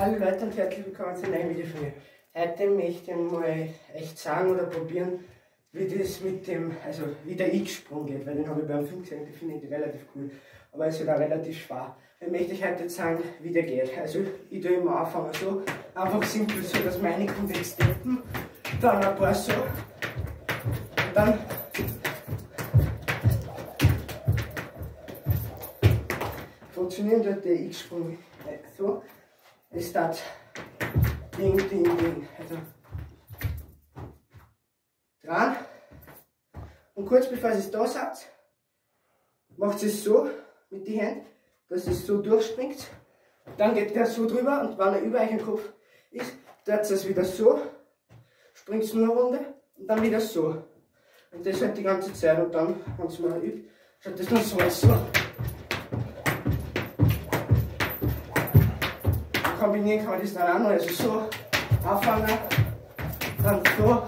Hallo Leute und herzlich willkommen zu einem neuen Video von mir. Heute möchte ich mal echt sagen oder probieren, wie das mit dem, also wie der X-Sprung geht, weil den habe ich beim Film gesehen, den finde ich relativ cool, aber es ist halt auch relativ schwer. Dann möchte ich heute sagen, wie der geht. Also ich tue immer anfangen so, einfach simpel so, dass meine kommt wegsteppen, dann ein paar so und dann funktioniert halt der X-Sprung so. Es steht Ding, Ding, Ding. Also dran. Und kurz bevor ihr es da seid, macht es so mit den Händen, dass es so durchspringt. Dann geht der so drüber und wenn er über euch im Kopf ist, dreht es wieder so, springt es nur eine Runde und dann wieder so. Und das halt die ganze Zeit und dann, wenn es mal übt, schaut das dann so aus. So. Kombinieren kann man das dann auch noch, also so anfangen, dann so.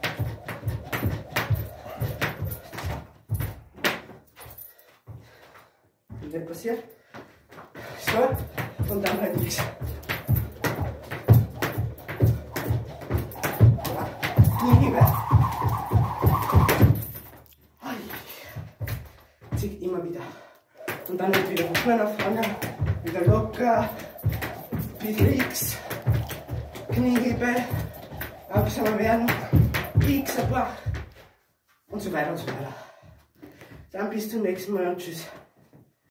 Und das passiert so und dann halt nichts. Zieht immer wieder. Und dann wird wieder hoch nach vorne, wieder locker. Bisschen X, Kniehebe, langsamer werden, X, ein paar und so weiter und so weiter. Dann bis zum nächsten Mal und tschüss.